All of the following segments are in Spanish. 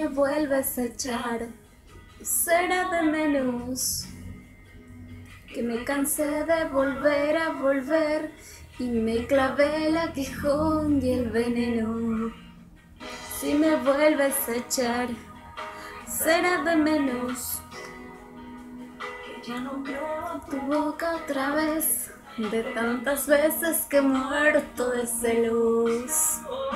me vuelves a echar, será de menos que me cansé de volver a volver y me clavé el aguijón y el veneno. Si me vuelves a echar, será de menos que ya no veo tu boca otra vez, de tantas veces que he muerto de celos.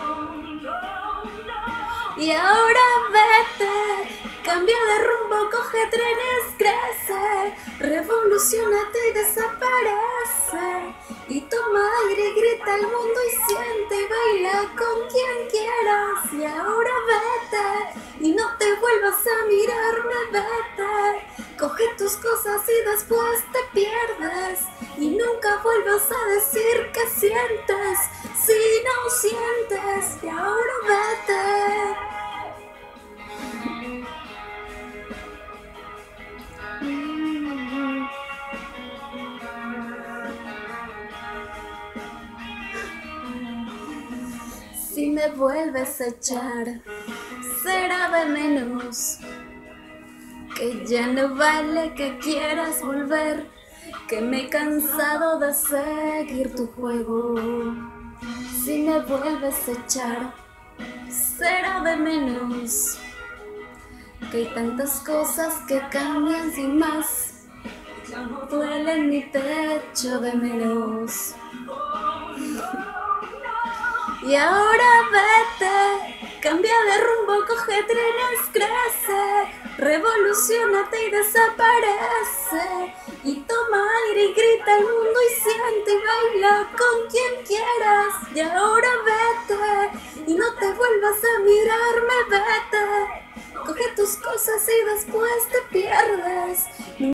Y ahora vete, cambia de rumbo, coge trenes, crece, revolucionate y desaparece. Y toma aire y grita al mundo y siente y baila con quien quieras. Y ahora vete, y no te vuelvas a mirarme, vete. Coge tus cosas y después te pierdes. Y nunca vuelvas a decir que sientes, si no sientes. Y ahora vete. Si me vuelves a echar, será de menos que ya no vale que quieras volver, que me he cansado de seguir tu juego. Si me vuelves a echar, será de menos que hay tantas cosas que cambian sin más, ya no duelen ni te echo de menos. Y ahora vete, cambia de rumbo, coge trenes, crece, revolucionate y desaparece. Y toma aire y grita al mundo y siente y baila con quien quieras. Y ahora vete, y no te vuelvas a mirarme, vete. Coge tus cosas y después te pierdes.